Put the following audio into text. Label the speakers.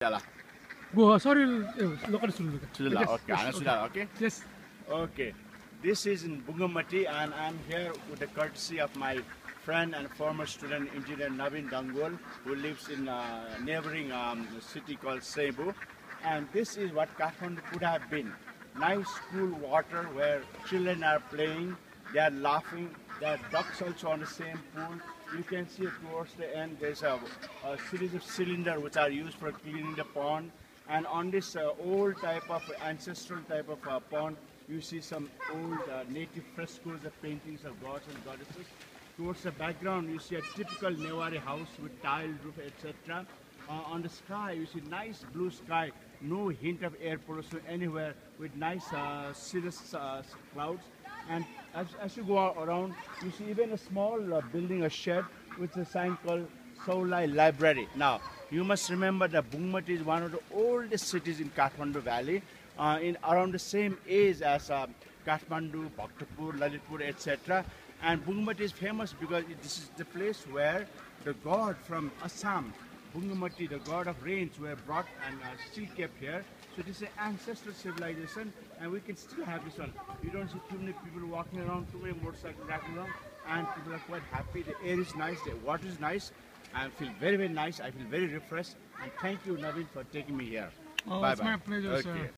Speaker 1: Yala.
Speaker 2: sorry, local student.
Speaker 1: Sudala.
Speaker 2: Yes,
Speaker 1: Okay.
Speaker 2: yes,
Speaker 1: Ana Sudala. Okay.
Speaker 2: Yes.
Speaker 1: Okay. This is in Bungamati, and I'm here with the courtesy of my friend and former student engineer Navin Dangol, who lives in a neighboring city called Cebu. And this is what Kathmandu could have been. Nice cool water where children are playing, they are laughing, there are ducks also on the same pool. You can see towards the end there's a series of cylinders which are used for cleaning the pond. And on this old type of ancestral type of pond, you see some old native frescoes of paintings of gods and goddesses. Towards the background, you see a typical Newari house with tiled roof, etc. On the sky, you see nice blue sky, no hint of air pollution anywhere, with nice cirrus clouds. And as you go around, you see even a small building, a shed, with a sign called Saulai Library. Now, you must remember that Bungmati is one of the oldest cities in Kathmandu Valley, in around the same age as Kathmandu, Bhaktapur, Lalitpur, etc. And Bungmati is famous because this is the place where the god from Assam, Bungamati, the god of rains, were brought and still kept here. So this is an ancestral civilization, and we can still have this one. You don't see too many people walking around, too many motorcycles driving around, and people are quite happy. The air is nice, the water is nice. I feel very, very nice. I feel very refreshed. And thank you, Navin, for taking me here.
Speaker 2: Oh,
Speaker 1: Bye
Speaker 2: it's
Speaker 1: bye.
Speaker 2: my pleasure, sir.
Speaker 1: Okay.